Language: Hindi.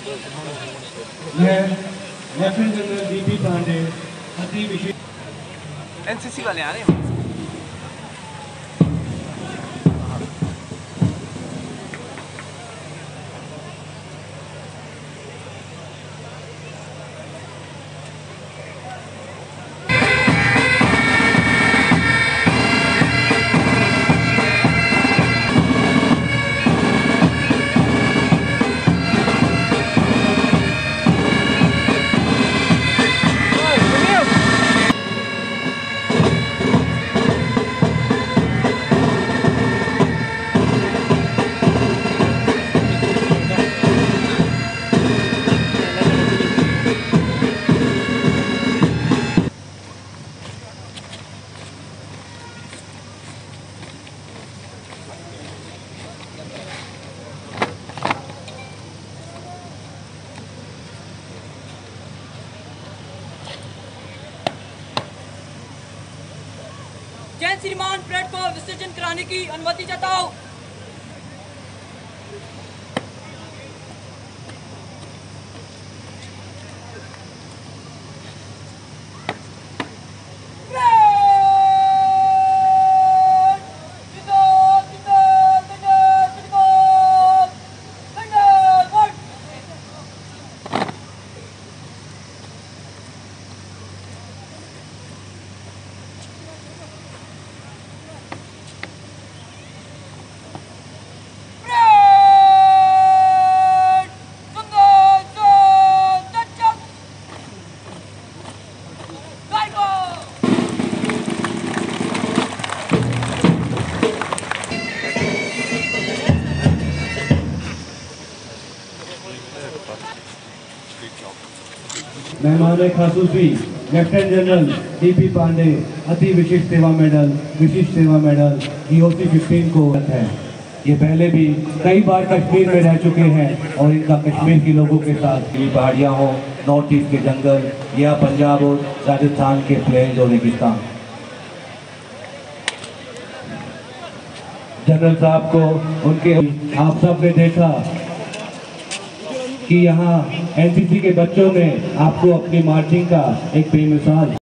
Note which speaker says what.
Speaker 1: मैं लेफ्टिनेंट जनरल डीपी पांडे अति विशेष
Speaker 2: एनसीसी वाले आ रहे हैं।
Speaker 3: जैन श्रीमान परेड को विसर्जन कराने की अनुमति जताओ।
Speaker 1: मेहमान खासूसी लेफ्टिनेंट जनरल डीपी पांडे अति विशिष्ट सेवा मेडल, विशिष्ट सेवा मेडल GoC 15 को है। ये पहले भी कई बार कश्मीर में रह चुके हैं और इनका कश्मीर के लोगों के साथ पहाड़ियाँ हो, नॉर्थ ईस्ट के जंगल या पंजाब और राजस्थान के प्लेन्स और रेगिस्तान। जनरल साहब को उनके आप सब ने देखा कि यहाँ एनसीसी के बच्चों ने आपको अपनी मार्चिंग का एक बेमिसाल